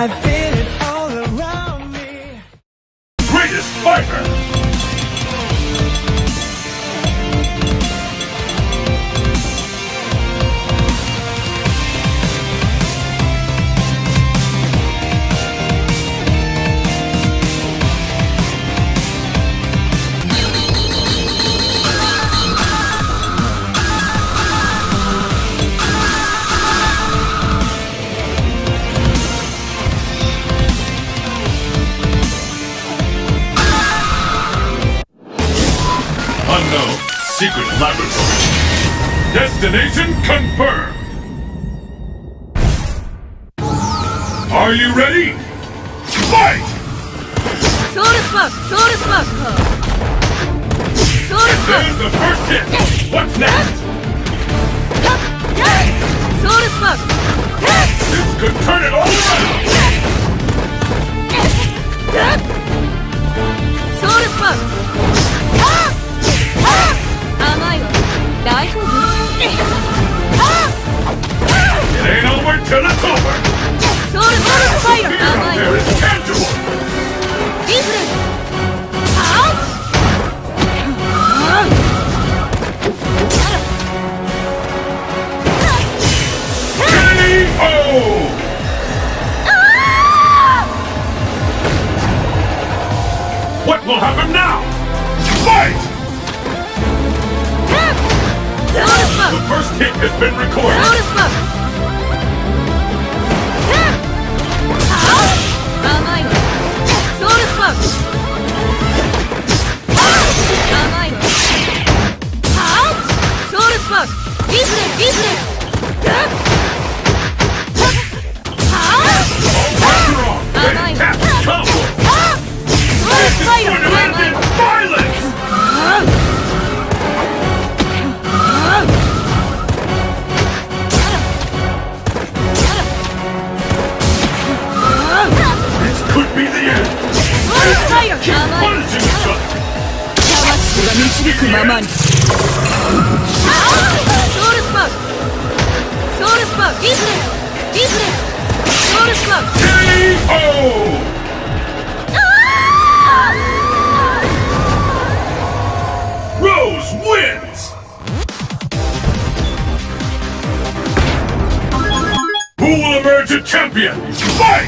I feel it all around me. Greatest fighter! Unknown secret laboratory. Destination confirmed. Are you ready? Fight! Soul Spark! Soul Spark! Soul And Spark! there's the first hit. What's next? Soul Spark! This could turn it all around. Soul Spark! 甘いわ。大丈夫？ It ain't over till it's over. ソウルファイヤー！ Fear 甘 out い there わ。 is tangible. リフレス！ KO! What will happen now? Fight! Soul Spark! The first hit has been recorded. Soul Spark! 甘いわ。ソウルスパーク！甘いわ。ソウルスパーク！リフレス！リフレス！ After all, fantastic combo! ソウル This ス is パイラ going ー！ to end 甘い in わ。 violence! This could be the end! ソウルスパイラー！ Keep 甘いわ。 punishing each other! 魂が導くままに。ソウルスパーク！ソウルスパーク！リフレス！リフレス！ソウルスパーク！ KO! Rose wins! Who will emerge a champion? Fight!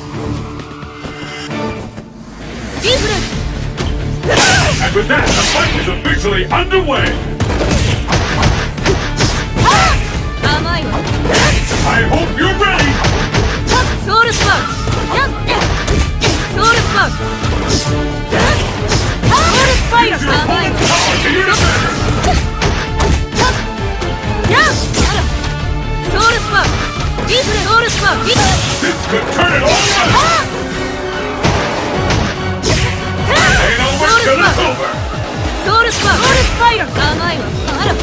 リフレス！ And with that, the fight is officially underway! 甘いわ。 I hope you're ready! ソウルスパーク！ソウルスパーク！ソウルスパイラ Use ー！ your 甘いわ。 opponent's power to your advantage! ソウルスパーク！リフレソウルスパーク！ This could turn it all around! Ain't over till it's over! ソウルスパーク！ソウルスパイラー！甘いわ。あら。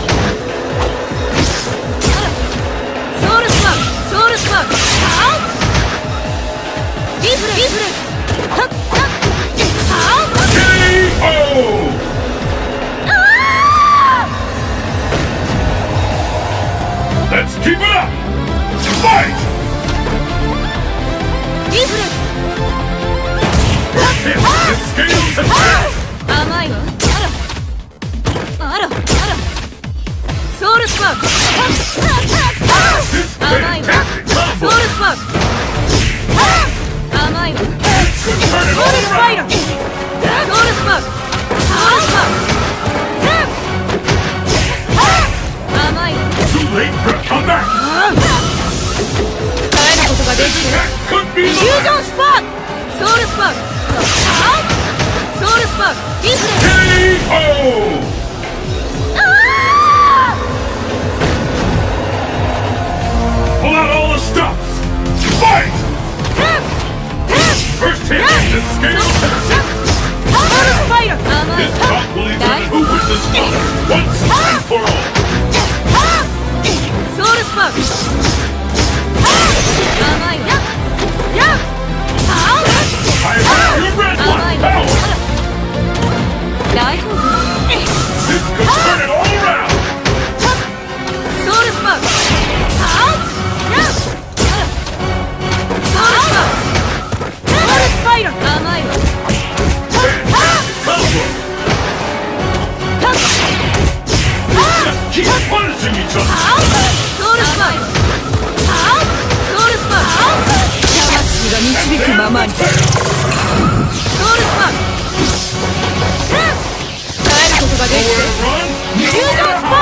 ソウルスパーク！ソウルスパーク！リフレリフレ KO! Let's keep it up! Fight! リフレ Hit the scales and turn! 甘いわ。あら。ソウルスパーク！ This 甘いわ。 fantastic ソ combo ウルスパーク！甘いわ。 could turn it ソウル all スパイラー！ around! ソウルスパーク！ソウルスパーク！甘いわ。 Too late for a comeback! 耐えることができる。 That could be フュー the ジョンスパーク！ソウルスパーク！ソウルスパーク！リフレス！ KO! Pull out all the stops! Fight! First hit, the scales have tipped! ソウルスパイラー！甘い This わ。 talk will either Jimmy ソウルスパークソウルスパーク魂が導くままにソウルスパーク耐えることができてフュージョンスパーク